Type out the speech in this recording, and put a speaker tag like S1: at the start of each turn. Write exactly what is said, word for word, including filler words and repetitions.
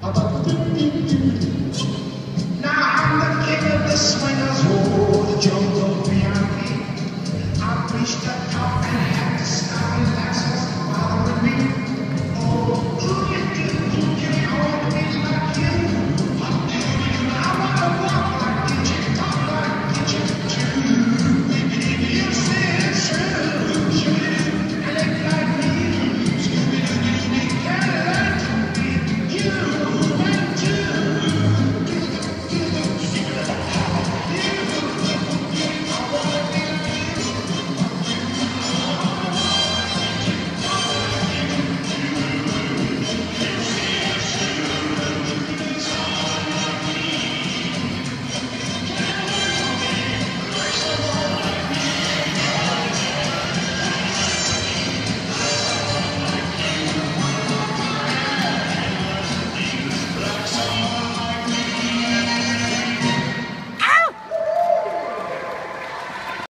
S1: I'm the king of the swingers, oh, the jungle beyond me. I've reached the top and